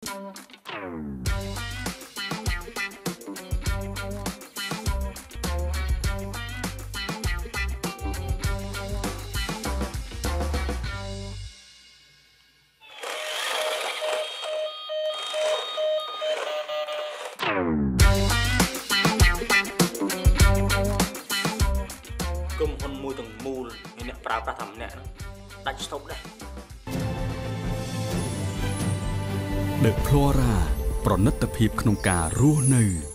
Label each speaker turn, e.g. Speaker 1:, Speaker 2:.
Speaker 1: គុំហ៊ុនមួយទាំងមូលអ្នកប្រើប្រាស់តាមអ្នកដាច់ស្តុបដែរ
Speaker 2: The Flora ប្រណិតភាពក្នុងការរស់នៅ